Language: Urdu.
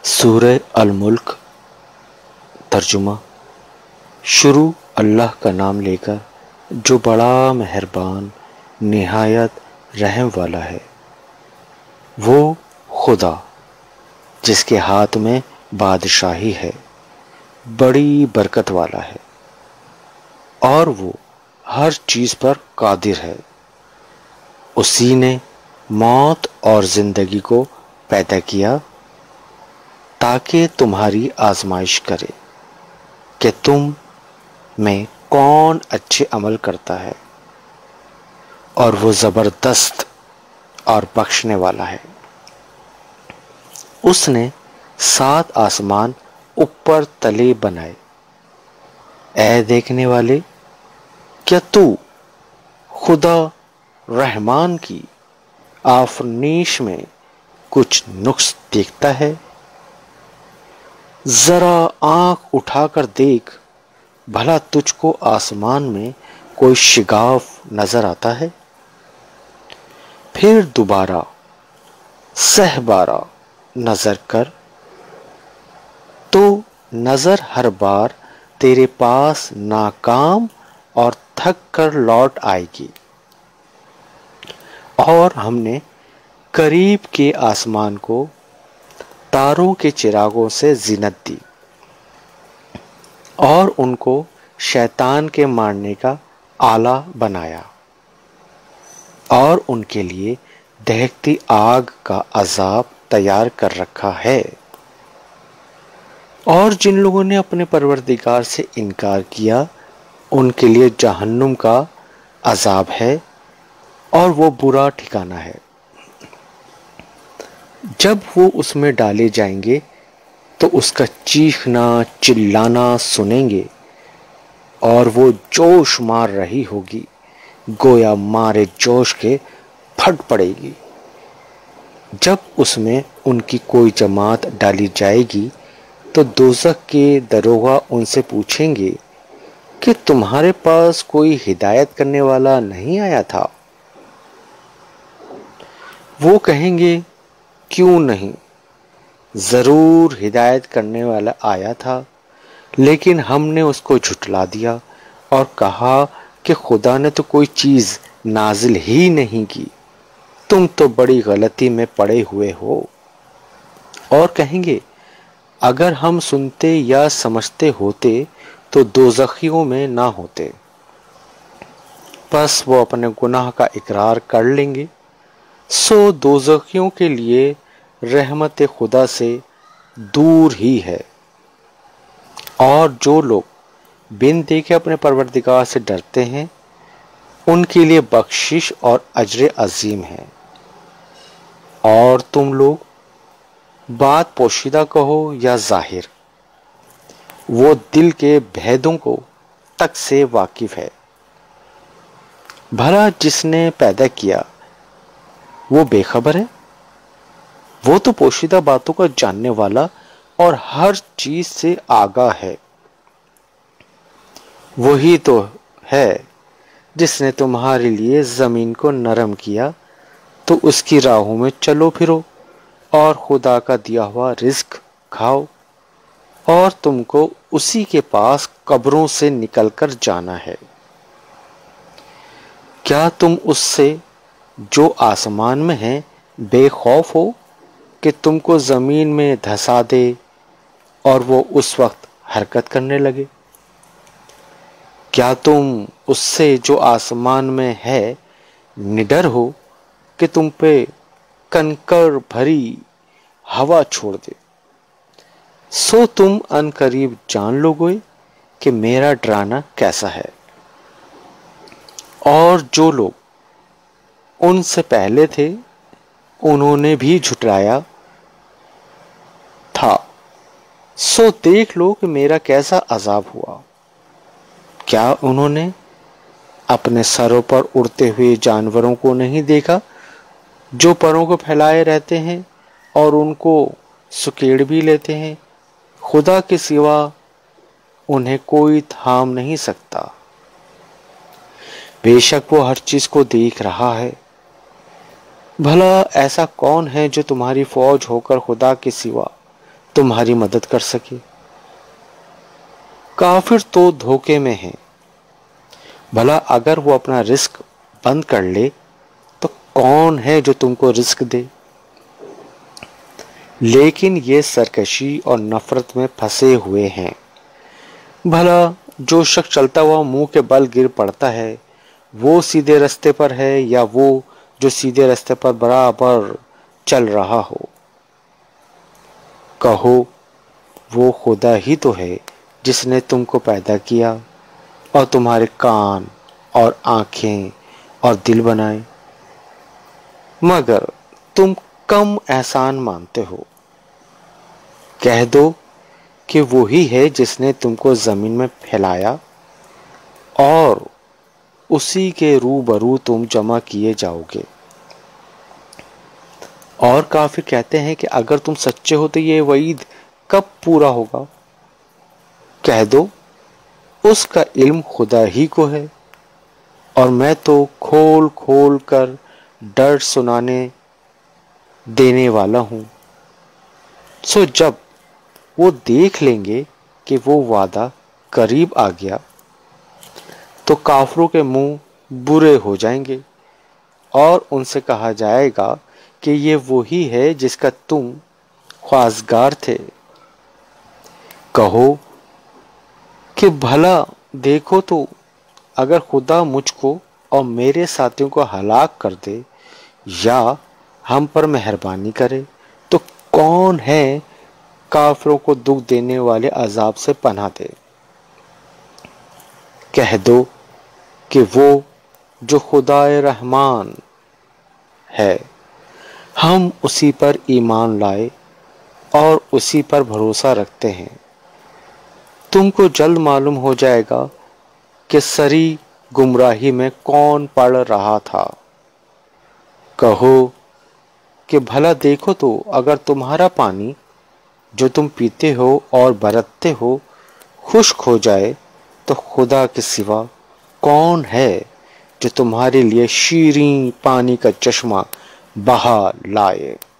سورہ الملک ترجمہ۔ شروع اللہ کا نام لے کر جو بڑا مہربان نہایت رحم والا ہے۔ وہ خدا جس کے ہاتھ میں بادشاہی ہے، بڑی برکت والا ہے، اور وہ ہر چیز پر قادر ہے۔ اسی نے موت اور زندگی کو پیدا کیا تاکہ تمہاری آزمائش کرے کہ تم میں کون اچھے عمل کرتا ہے، اور وہ زبردست اور بخشنے والا ہے۔ اس نے 7 آسمان اوپر تلے بنائے۔ اے دیکھنے والے، کیا تو خدا رحمان کی آفرینش میں کچھ نقص دیکھتا ہے؟ ذرا آنکھ اٹھا کر دیکھ، بھلا تجھ کو آسمان میں کوئی شگاف نظر آتا ہے؟ پھر دوبارہ 100 بار نظر کر تو نظر ہر بار تیرے پاس ناکام اور تھک کر لوٹ آئے گی۔ اور ہم نے قریب کے آسمان کو تاروں کے چراغوں سے زینت دی، اور ان کو شیطان کے مارنے کا آلہ بنایا، اور ان کے لیے دہکتی آگ کا عذاب تیار کر رکھا ہے۔ اور جن لوگوں نے اپنے پروردگار سے انکار کیا، ان کے لیے جہنم کا عذاب ہے، اور وہ برا ٹھکانہ ہے۔ جب وہ اس میں ڈالے جائیں گے تو اس کا چیخنا چلانا سنیں گے، اور وہ جوش مار رہی ہوگی، گویا مارے جوش کے پھٹ پڑے گی۔ جب اس میں ان کی کوئی جماعت ڈالی جائے گی تو دوزخ کے داروغہ ان سے پوچھیں گے کہ تمہارے پاس کوئی ہدایت کرنے والا نہیں آیا تھا؟ وہ کہیں گے، کیوں نہیں، ضرور ہدایت کرنے والا آیا تھا، لیکن ہم نے اس کو جھٹلا دیا اور کہا کہ خدا نے تو کوئی چیز نازل ہی نہیں کی، تم تو بڑی غلطی میں پڑے ہوئے ہو۔ اور کہیں گے، اگر ہم سنتے یا سمجھتے ہوتے تو دوزخیوں میں نہ ہوتے۔ پس وہ اپنے گناہ کا اقرار کر لیں گے، سو دوزخیوں کے لیے رحمت خدا سے دور ہی ہے۔ اور جو لوگ بن دیکھے اپنے پروردگار سے ڈرتے ہیں، ان کے لیے بخشش اور اجر عظیم ہے۔ اور تم لوگ بات پوشیدہ کہو یا ظاہر، وہ دل کے بھیدوں کو تک سے واقف ہے۔ بھلا جس نے پیدا کیا وہ بے خبر ہے؟ وہ تو پوشیدہ باتوں کا جاننے والا اور ہر چیز سے آگاہ ہے۔ وہی تو ہے جس نے تمہارے لیے زمین کو نرم کیا، تو اس کی راہوں میں چلو پھرو اور خدا کا دیا ہوا رزق کھاؤ، اور تم کو اسی کے پاس قبروں سے نکل کر جانا ہے۔ کیا تم اس سے جو آسمان میں ہے بے خوف ہو کہ تم کو زمین میں دھسا دے اور وہ اس وقت حرکت کرنے لگے؟ کیا تم اس سے جو آسمان میں ہے نڈر ہو کہ تم پہ کنکر بھری ہوا چھوڑ دے؟ سو تم ان قریب جان لو گے کہ میرا ڈرانا کیسا ہے۔ اور جو لوگ ان سے پہلے تھے انہوں نے بھی جھٹلایا تھا، سو دیکھ لو کہ میرا کیسا عذاب ہوا۔ کیا انہوں نے اپنے سروں پر اڑتے ہوئے جانوروں کو نہیں دیکھا جو پروں کو پھیلائے رہتے ہیں اور ان کو سکیڑ بھی لیتے ہیں؟ خدا کے سوا انہیں کوئی تھام نہیں سکتا۔ بے شک وہ ہر چیز کو دیکھ رہا ہے۔ بھلا ایسا کون ہے جو تمہاری فوج ہو کر خدا کے سوا تمہاری مدد کر سکے۔ کافر تو دھوکے میں ہیں، بھلا اگر وہ اپنا رزق بند کر لے تو کون ہے جو تم کو رزق دے؟ لیکن یہ سرکشی اور نفرت میں پھنسے ہوئے ہیں۔ بھلا جو شخص چلتا ہوا منہ کے بل گر پڑتا ہے وہ سیدھے رستے پر ہے یا وہ جو سیدھے رستے پر برابر چل رہا ہو؟ کہو وہ خدا ہی تو ہے جس نے تم کو پیدا کیا اور تمہارے کان اور آنکھیں اور دل بنائے، مگر تم کم احسان مانتے ہو۔ کہہ دو کہ وہی ہے جس نے تم کو زمین میں پھیلایا اور اسی کے روبرو تم جمع کیے جاؤ گے۔ اور کافر کہتے ہیں کہ اگر تم سچے ہو تو یہ وعید کب پورا ہوگا؟ کہہ دو اس کا علم خدا ہی کو ہے، اور میں تو کھول کھول کر ڈر سنانے دینے والا ہوں۔ سو جب وہ دیکھ لیں گے کہ وہ وعدہ قریب آ گیا تو کافروں کے منہ برے ہو جائیں گے اور ان سے کہا جائے گا کہ یہ وہی ہے جس کا تم خواستگار تھے۔ کہو کہ بھلا دیکھو تو اگر خدا مجھ کو اور میرے ساتھیوں کو ہلاک کر دے یا ہم پر مہربانی کرے تو کون ہے کافروں کو دکھ دینے والے عذاب سے پناہ دے؟ کہہ دو کہ وہ جو خدائے رحمان ہے ہم اسی پر ایمان لائے اور اسی پر بھروسہ رکھتے ہیں۔ تم کو جلد معلوم ہو جائے گا کہ سری گمراہی میں کون پڑ رہا تھا۔ کہو کہ بھلا دیکھو تو اگر تمہارا پانی جو تم پیتے ہو اور برتتے ہو خشک ہو جائے تو خدا کے سوا کون ہے جو تمہارے لیے شیریں پانی کا چشمہ بہا لائے؟